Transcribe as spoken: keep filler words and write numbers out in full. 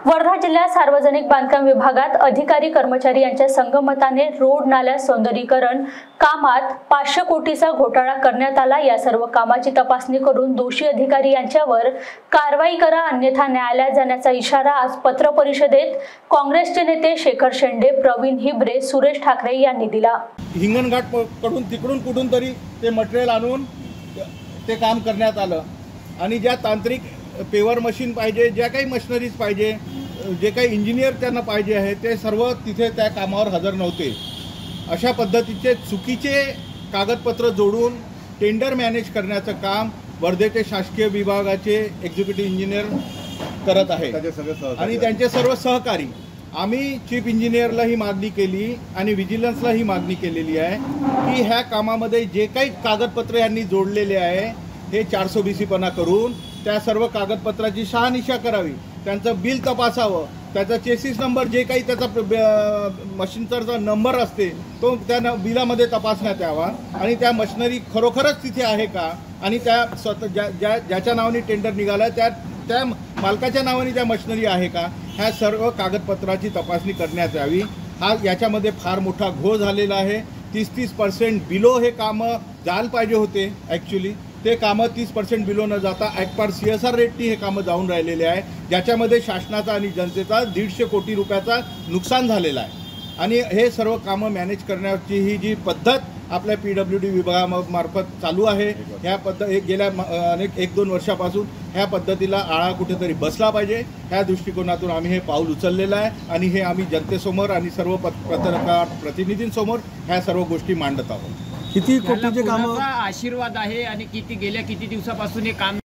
वर्धा जिल्ह्यात सार्वजनिक बांधकाम विभागात अधिकारी कर्मचारी यांच्या संगमताने रोड नाल्या सौंदर्यीकरण कामात पाचशे कोटीचा घोटाळा करण्यात आला। या सर्व कामाची तपासणी करून दोषी अधिकारी यांच्यावर कारवाई करा, अन्यथा न्यायालयात जाण्याचा इशारा आज पत्र परिषदेत काँग्रेसचे नेते शेखर शेंडे, प्रवीण हिबरे, सुरेश ठाकरे यांनी दिला। हिंगणघाट कडून तिकडून कुठून तरी ते मटेरियल आणून ते काम करण्यात आलं आणि ज्या तांत्रिक पेवर मशीन पाहिजे, ज्या काही मशिनरीज पाहिजे, जे काही इंजिनियर त्यांना पाहिजे आहे ते सर्व तिथे त्या कामावर हजर नव्हते। अशा पद्धतीचे चुकीचे कागदपत्र जोडून टेंडर मॅनेज करण्याचं काम वर्धेचे शासकीय विभागाचे एक्झिक्युटिव्ह इंजिनियर करत आहे आणि त्यांचे सर्व सहकारी। आम्ही चीफ इंजिनियरला ही मागणी केली आणि विजिलन्सला ही मागणी केलेली आहे की ह्या कामामध्ये जे काही कागदपत्र यांनी जोडलेले आहे हे चारसो बीसीपणा करून त्या सर्व कागदपत्राची शहानिशा करावी, त्यांचं बिल तपासावं, त्याचा चेसिस नंबर जे काही त्याचा मशीनचा जो नंबर असते तो त्या बिलामध्ये तपासण्यात यावा आणि त्या मशिनरी खरोखरच तिथे आहे का आणि त्या स्वतः ज्या ज्या ज्याच्या नावाने टेंडर निघाला त्या त्या मालकाच्या नावाने त्या मशिनरी आहे का, ह्या सर्व कागदपत्राची तपासणी करण्यात यावी। हा याच्यामध्ये फार मोठा घोळ झालेला आहे। तीस तीस पर्सेंट बिलो हे कामं जायला पाहिजे होते, ॲक्च्युली ते कामं तीस पर्सेंट बिलो न जाता ॲक्ट सी एस आर रेटनी हे कामं जाऊन राहिलेले आहे, ज्याच्यामध्ये शासनाचा आणि जनतेचा दीडशे कोटी रुपयाचा नुकसान झालेला आहे। आणि हे सर्व कामं मॅनेज करण्याची ही जी पद्धत आपल्या पी डब्ल्यू डी विभागामार्फत चालू आहे, ह्या पद्धत एक गेल्या अनेक एक दोन वर्षापासून ह्या पद्धतीला आळा कुठेतरी बसला पाहिजे, ह्या दृष्टिकोनातून आम्ही हे पाऊल उचललेलं आहे आणि हे आम्ही जनतेसमोर आणि सर्व पत्रकार प्रतिनिधींसमोर ह्या सर्व गोष्टी मांडत आहोत। किती कोटीचे काम आशीर्वाद आहे आणि किती गेल्या किती दिवसापासून हे काम